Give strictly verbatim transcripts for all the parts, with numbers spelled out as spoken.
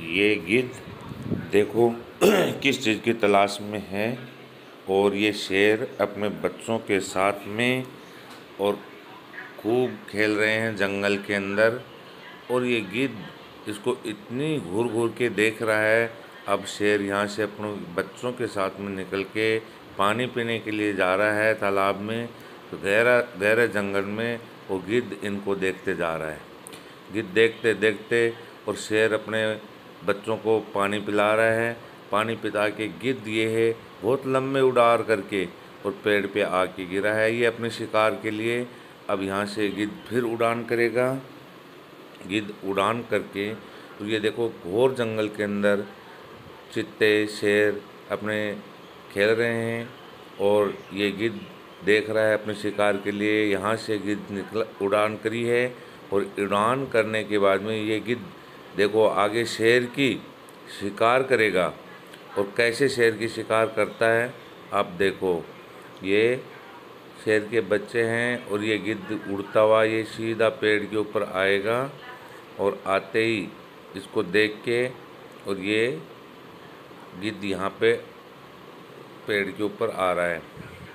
ये गिद्ध देखो किस चीज़ की तलाश में है। और ये शेर अपने बच्चों के साथ में और खूब खेल रहे हैं जंगल के अंदर। और ये गिद्ध इसको इतनी घूर घूर के देख रहा है। अब शेर यहाँ से अपने बच्चों के साथ में निकल के पानी पीने के लिए जा रहा है तालाब में। तो गहरा गहरे जंगल में वो गिद्ध इनको देखते जा रहा है। गिद्ध देखते देखते और शेर अपने बच्चों को पानी पिला रहा है। पानी पिला के गिद्ध ये है बहुत लंबे उड़ार करके और पेड़ पे आके गिरा है ये अपने शिकार के लिए। अब यहाँ से गिद्ध फिर उड़ान करेगा। गिद्ध उड़ान करके तो ये देखो घोर जंगल के अंदर चीते शेर अपने खेल रहे हैं। और ये गिद्ध देख रहा है अपने शिकार के लिए। यहाँ से गिद्ध निकल उड़ान करी है और उड़ान करने के बाद में ये गिद्ध देखो आगे शेर की शिकार करेगा। और कैसे शेर की शिकार करता है आप देखो। ये शेर के बच्चे हैं और ये गिद्ध उड़ता हुआ ये सीधा पेड़ के ऊपर आएगा। और आते ही इसको देख के और ये गिद्ध यहाँ पे पेड़ के ऊपर आ रहा है।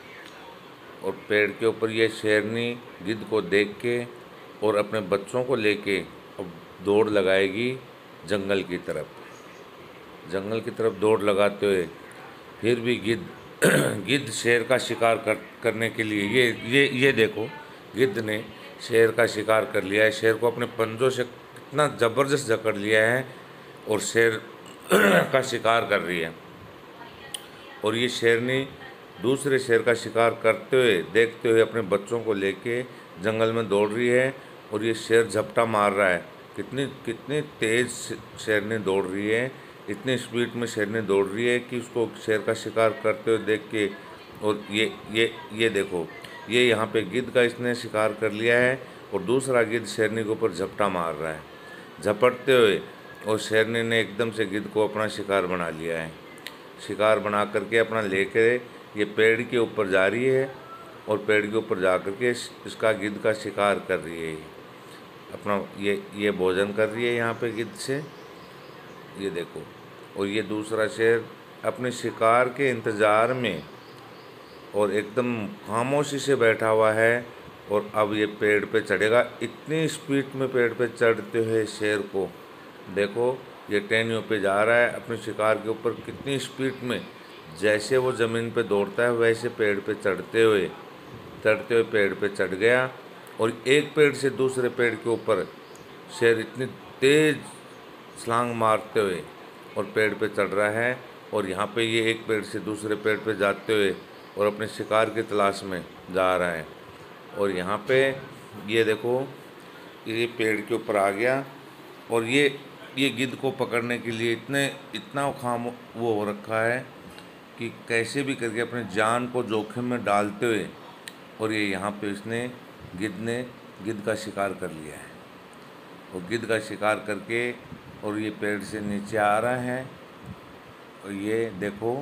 और पेड़ के ऊपर ये शेरनी गिद्ध को देख के और अपने बच्चों को लेके अब दौड़ लगाएगी जंगल की तरफ। जंगल की तरफ दौड़ लगाते हुए फिर भी गिद्ध गिद्ध शेर का शिकार कर करने के लिए ये ये ये देखो गिद्ध ने शेर का शिकार कर लिया है। शेर को अपने पंजों से कितना ज़बरदस्त जकड़ लिया है और शेर का शिकार कर रही है। और ये शेरनी दूसरे शेर का शिकार करते हुए देखते हुए अपने बच्चों को लेके जंगल में दौड़ रही है। और ये शेर झपटा मार रहा है। कितनी कितनी तेज़ शेरनी दौड़ रही है। इतनी स्पीड में शेरनी दौड़ रही है कि उसको शेर का शिकार करते हुए देख के। और ये ये ये देखो ये यहाँ पे गिद्ध का इसने शिकार कर लिया है और दूसरा गिद्ध शेरनी के ऊपर झपटा मार रहा है झपटते हुए। और शेरनी ने एकदम से गिद्ध को अपना शिकार बना लिया है। शिकार बना करके अपना लेके ये पेड़ के ऊपर जा रही है और पेड़ के ऊपर जा करके इसका गिद्ध का शिकार कर रही है। अपना ये ये भोजन कर रही है यहाँ पे गिद्ध से ये देखो। और ये दूसरा शेर अपने शिकार के इंतज़ार में और एकदम खामोशी से बैठा हुआ है। और अब ये पेड़ पे चढ़ेगा। इतनी स्पीड में पेड़ पे चढ़ते हुए शेर को देखो ये टहनियों पे जा रहा है अपने शिकार के ऊपर। कितनी स्पीड में जैसे वो ज़मीन पे दौड़ता है वैसे पेड़ पे चढ़ते हुए चढ़ते हुए पेड़ पे चढ़ गया। और एक पेड़ से दूसरे पेड़ के ऊपर शेर इतनी तेज़ छलांग मारते हुए और पेड़ पे चढ़ रहा है। और यहाँ पे ये एक पेड़ से दूसरे पेड़ पे जाते हुए और अपने शिकार की तलाश में जा रहा है। और यहाँ पे ये देखो ये पेड़ के ऊपर आ गया। और ये ये गिद्ध को पकड़ने के लिए इतने इतना खाम वो हो रखा है कि कैसे भी करके अपने जान को जोखिम में डालते हुए और ये यहाँ पे इसने गिद्ध ने गिद्ध का शिकार कर लिया है। और गिद्ध का शिकार करके और ये पेड़ से नीचे आ रहा है। और ये देखो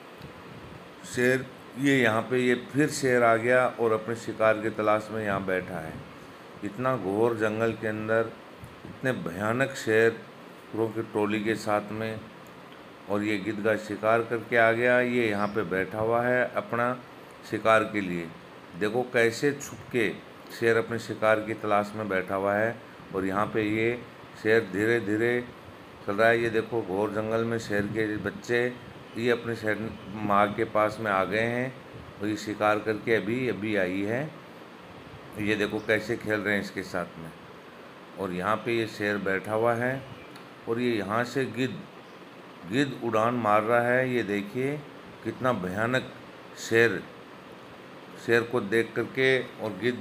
शेर ये यहाँ पे ये फिर शेर आ गया और अपने शिकार की तलाश में यहाँ बैठा है। इतना घोर जंगल के अंदर इतने भयानक शेरों की टोली के साथ में। और ये गिद्ध का शिकार करके आ गया। ये यहाँ पे बैठा हुआ है अपना शिकार के लिए। देखो कैसे छुप के शेर अपने शिकार की तलाश में बैठा हुआ है। और यहाँ पे ये शेर धीरे धीरे चल रहा है। ये देखो घोर जंगल में शेर के बच्चे ये अपने शेर माँ के पास में आ गए हैं। और ये शिकार करके अभी अभी आई है। ये देखो कैसे खेल रहे हैं इसके साथ में। और यहाँ पे ये शेर बैठा हुआ है। और ये यहाँ से गिद्ध गिद्ध उड़ान मार रहा है। ये देखिए कितना भयानक शेर शेर को देख करके और गिद्ध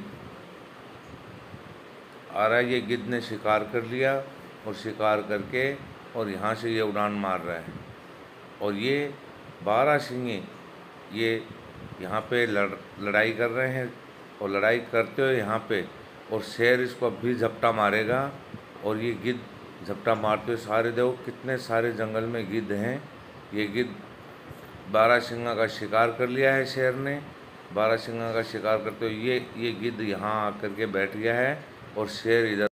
आ रहा है। ये गिद्ध ने शिकार कर लिया और शिकार करके और यहाँ से ये उड़ान मार रहा है। और ये बारहसिंगे ये यहाँ पे लड़ लड़ाई कर रहे हैं। और लड़ाई करते हुए यहाँ पे और शेर इसको अभी झपटा मारेगा। और ये गिद्ध झपटा मारते हुए सारे देखो कितने सारे जंगल में गिद्ध हैं। ये गिद्ध बारहसिंगा का शिकार कर लिया है शेर ने। बारहसिंगा का शिकार करते हुए ये ये गिद्ध यहाँ आकर के बैठ गया है और शेर इधर